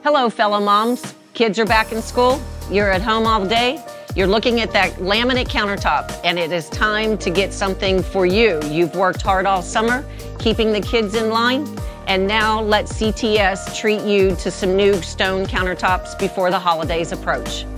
Hello, fellow moms. Kids are back in school. You're at home all day. You're looking at that laminate countertop, and it is time to get something for you. You've worked hard all summer, keeping the kids in line, and now let CTS treat you to some new stone countertops before the holidays approach.